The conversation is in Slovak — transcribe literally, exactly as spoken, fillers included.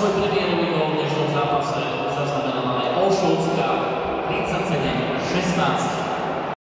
svoj premiérový gól v dnešnom zápase zaznamenala aj Olšovská tridsaťsedem šestnásť.